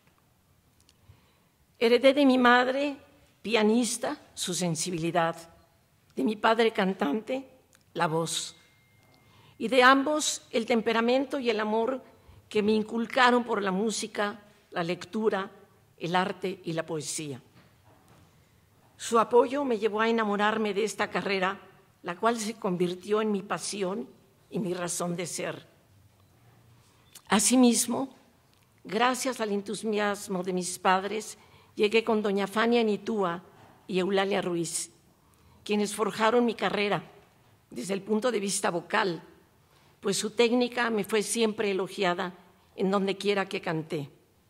Heredé de mi madre, pianista, su sensibilidad, de mi padre cantante, la voz, y de ambos el temperamento y el amor que me inculcaron por la música, la lectura, el arte y la poesía. Su apoyo me llevó a enamorarme de esta carrera, la cual se convirtió en mi pasión y mi razón de ser. Asimismo, gracias al entusiasmo de mis padres, llegué con doña Fania Nitúa y Eulalia Ruiz, quienes forjaron mi carrera desde el punto de vista vocal, pues su técnica me fue siempre elogiada en donde quiera que canté.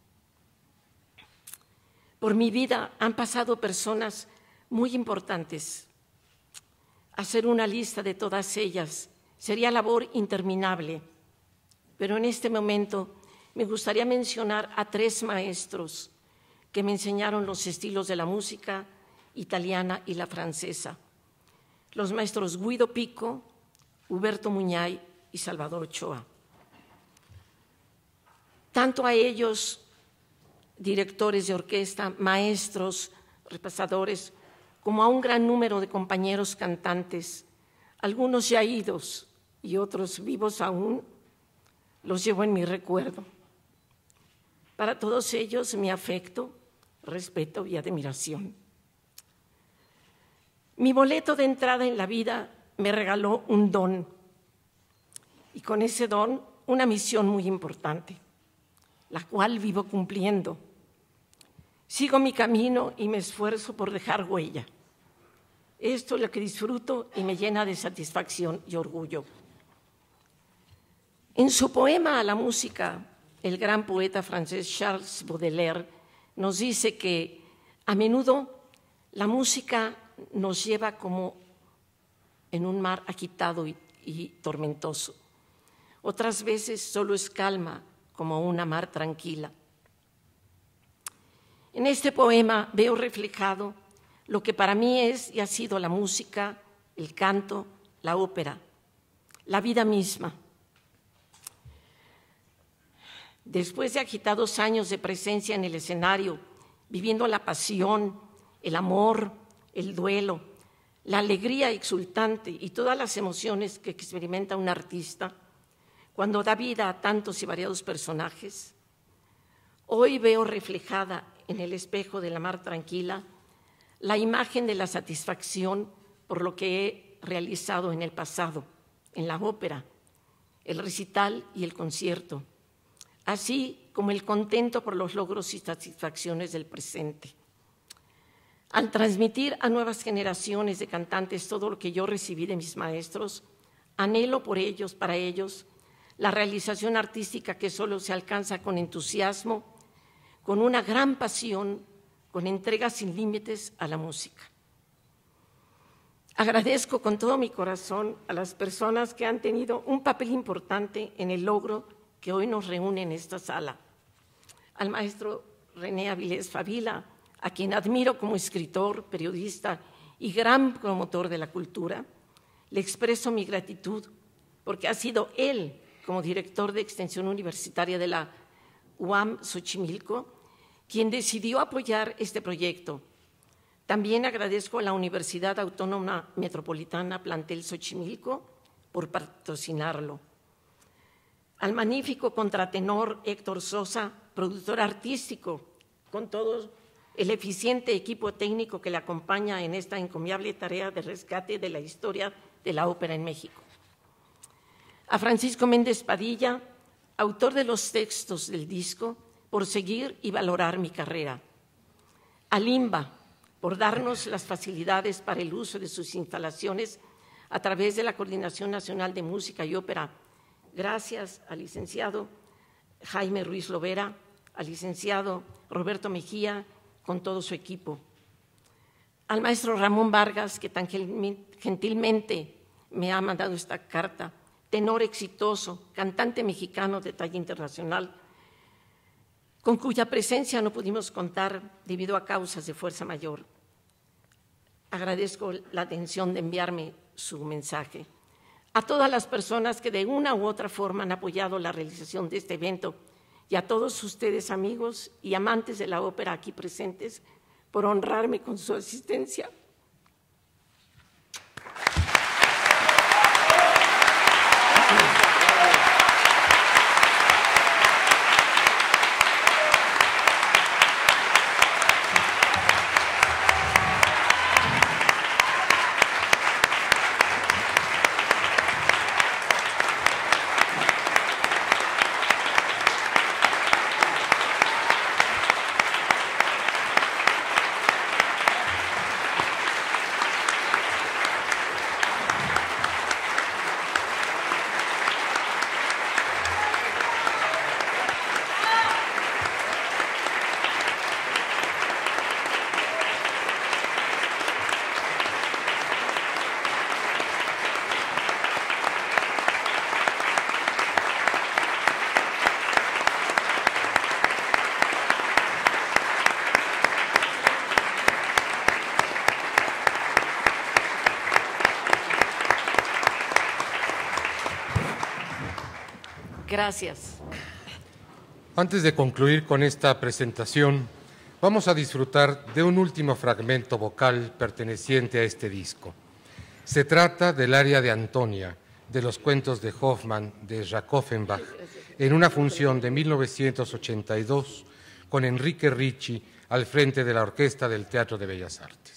Por mi vida han pasado personas muy importantes. Hacer una lista de todas ellas sería labor interminable, pero en este momento me gustaría mencionar a tres maestros que me enseñaron los estilos de la música italiana y la francesa, los maestros Guido Pico, Huberto Muñay y Salvador Ochoa. Tanto a ellos, directores de orquesta, maestros, repasadores, como a un gran número de compañeros cantantes, algunos ya idos y otros vivos aún, los llevo en mi recuerdo. Para todos ellos, mi afecto, respeto y admiración. Mi boleto de entrada en la vida me regaló un don, y con ese don una misión muy importante, la cual vivo cumpliendo. Sigo mi camino y me esfuerzo por dejar huella. Esto es lo que disfruto y me llena de satisfacción y orgullo. En su poema a la música, el gran poeta francés Charles Baudelaire nos dice que a menudo la música nos lleva como en un mar agitado y, y tormentoso. Otras veces solo es calma, como una mar tranquila. En este poema veo reflejado lo que para mí es y ha sido la música, el canto, la ópera, la vida misma. Después de agitados años de presencia en el escenario, viviendo la pasión, el amor, el duelo, la alegría exultante y todas las emociones que experimenta un artista cuando da vida a tantos y variados personajes, hoy veo reflejada en el espejo de la mar tranquila la imagen de la satisfacción por lo que he realizado en el pasado, en la ópera, el recital y el concierto, así como el contento por los logros y satisfacciones del presente. Al transmitir a nuevas generaciones de cantantes todo lo que yo recibí de mis maestros, anhelo por ellos, para ellos, la realización artística que solo se alcanza con entusiasmo, con una gran pasión, con entrega sin límites a la música. Agradezco con todo mi corazón a las personas que han tenido un papel importante en el logro que hoy nos reúne en esta sala. Al maestro René Avilés Favila, a quien admiro como escritor, periodista y gran promotor de la cultura, le expreso mi gratitud porque ha sido él, como director de extensión universitaria de la U A M Xochimilco, quien decidió apoyar este proyecto. También agradezco a la Universidad Autónoma Metropolitana Plantel Xochimilco por patrocinarlo. Al magnífico contratenor Héctor Sosa, productor artístico, con todo el eficiente equipo técnico que le acompaña en esta encomiable tarea de rescate de la historia de la ópera en México. A Francisco Méndez Padilla, autor de los textos del disco, por seguir y valorar mi carrera. A Limba, por darnos las facilidades para el uso de sus instalaciones a través de la Coordinación Nacional de Música y Ópera. Gracias al licenciado Jaime Ruiz Lovera, al licenciado Roberto Mejía, con todo su equipo. al maestro Ramón Vargas, que tan gentilmente me ha mandado esta carta, tenor exitoso, cantante mexicano de talla internacional, con cuya presencia no pudimos contar debido a causas de fuerza mayor. Agradezco la atención de enviarme su mensaje. A todas las personas que de una u otra forma han apoyado la realización de este evento y a todos ustedes, amigos y amantes de la ópera aquí presentes, por honrarme con su asistencia. Gracias. Antes de concluir con esta presentación, vamos a disfrutar de un último fragmento vocal perteneciente a este disco. Se trata del aria de Antonia, de los cuentos de Hoffmann de Jacques Offenbach, en una función de mil novecientos ochenta y dos con Enrique Ricci al frente de la Orquesta del Teatro de Bellas Artes.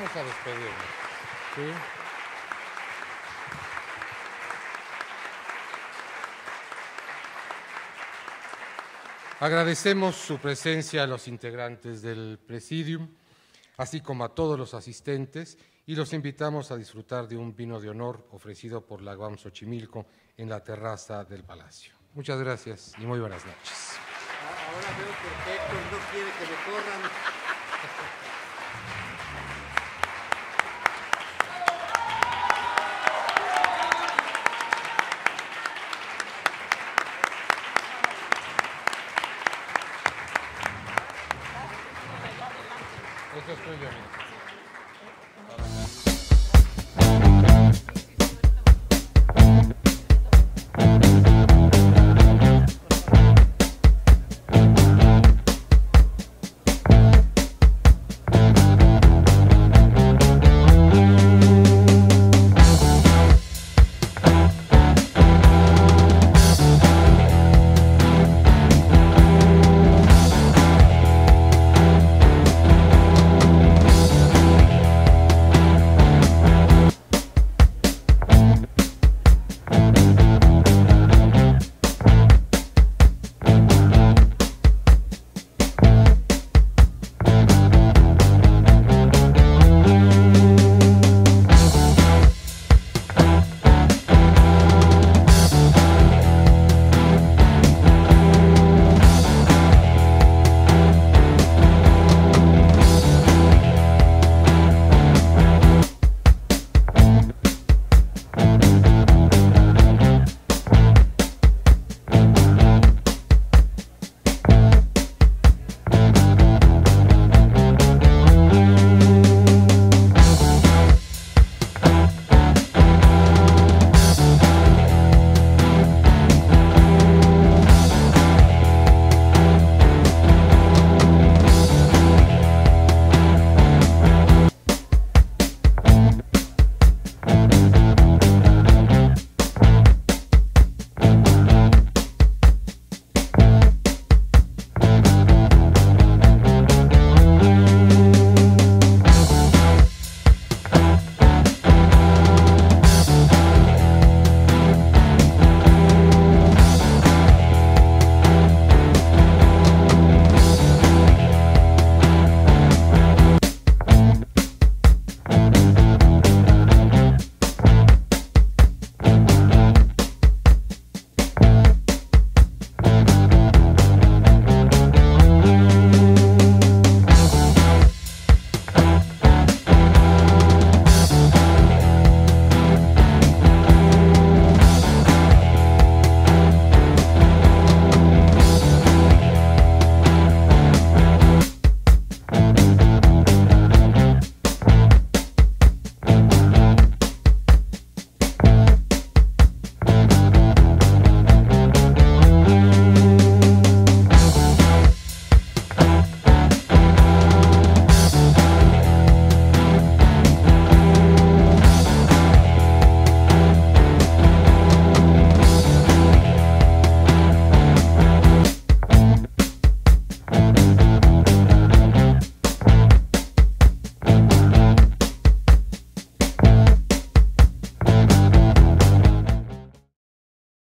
Vamos a despedirnos. ¿Sí? Agradecemos su presencia a los integrantes del Presidium, así como a todos los asistentes, y los invitamos a disfrutar de un vino de honor ofrecido por la U A M Xochimilco en la terraza del Palacio. Muchas gracias y muy buenas noches. Ahora veo que Héctor no quiere que me corran. Esto es tuyo, amigo.